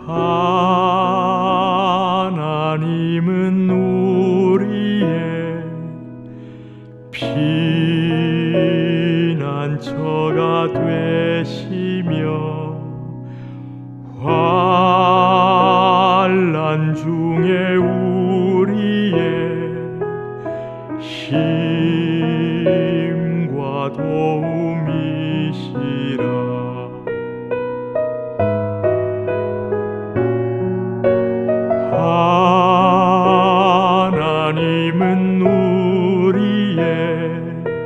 하나님은 우리의 피난처가 되시며 환난 중에 우리의 힘과 도움이시라. 하나님은 우리의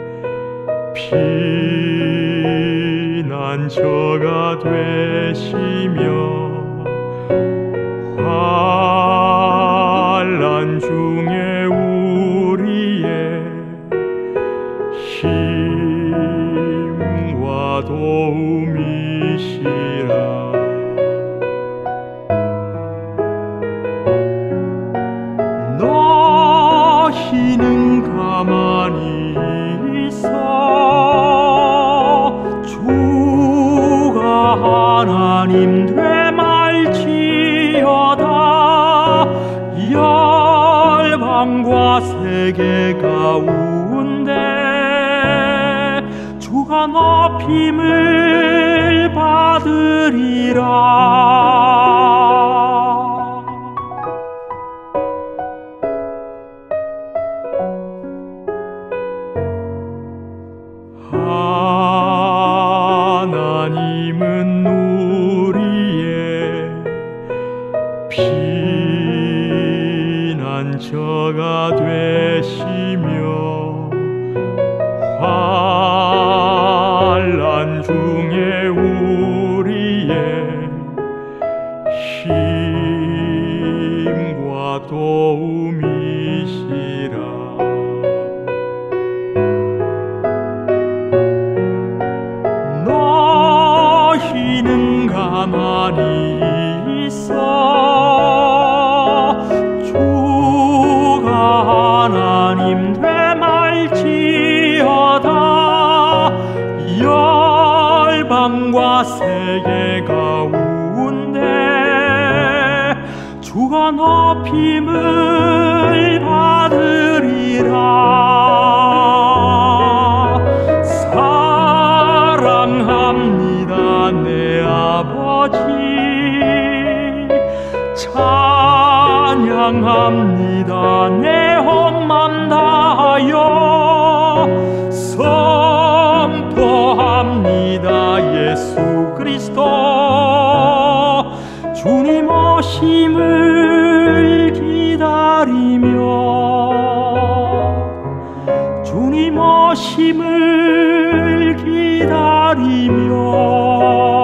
피난처가 되시며 환난 중에 우리의 힘과 도움이시라. 너희는 가만히 있어 주가 하나님 되말지어다. 열방과 세계 가운데 주가 높임을 받으리라. 하나님은 우리의 피난처가 되시며 환난 중에 우리의 힘과 도움이시라. 너희는 가만히 있어 주가 하나님 되말지어다. 열방과 세계 가운데 주가 높임을 받으리라. 사랑합니다 내 아버지, 찬양합니다 내 홈맘 다하여, 선포합니다 예수 그리스도 주님 오심을 기다리며, 주님 오심을 기다리며